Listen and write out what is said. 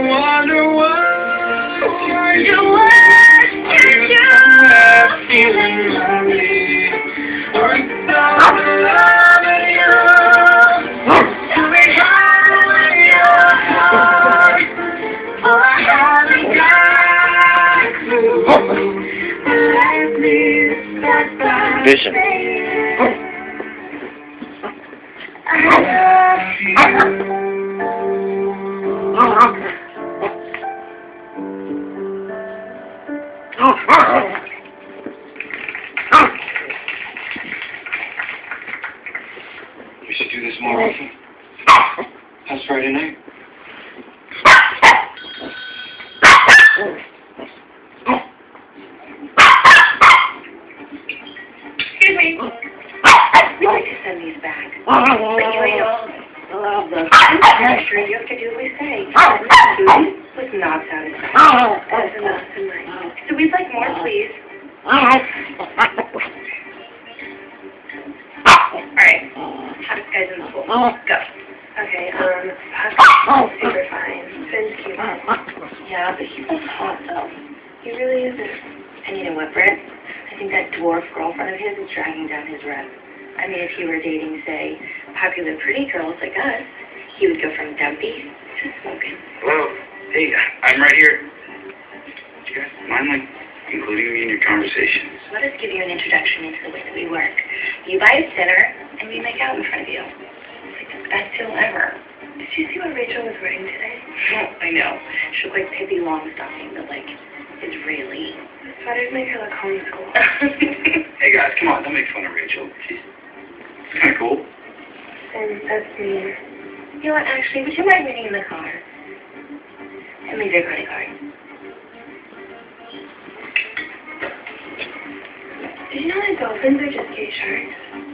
wonder what you're somewhere feeling lonely, or some love in you. Tell me how in your heart, for I haven't got a clue. Let me step back. Vision. I love you. We should do this more often. How's Friday night? Excuse me. We'd like to send these back. But you ain't all I'm sure you have to do what we say. With knobs out his back. That's enough tonight. So we'd like more, please. Alright. Hottest guys in the pool. Go. Okay, super fine. Finn's cute. Yeah, but he's so hot, though. He really isn't. And you know what, Britt? I think that dwarf girlfriend of his is dragging down his rep. I mean, if he were dating, say, popular pretty girls like us, he would go from dumpy to smoking. Hello. Hey, I'm right here. Do you guys mind, including me in your conversations? Let us give you an introduction into the way that we work. You buy us dinner, and we make out in front of you. It's like the best deal ever. Did you see what Rachel was wearing today? Oh, I know. She looked like Pippi Longstocking, but, Israeli. Sweaters make her look homeschool. Hey, guys, come on. Don't make fun of Rachel. She's kind of cool. And that's mean. You know what, actually, would you mind waiting in the car? And leave your credit card. Did you know that dolphins are just gay sharks?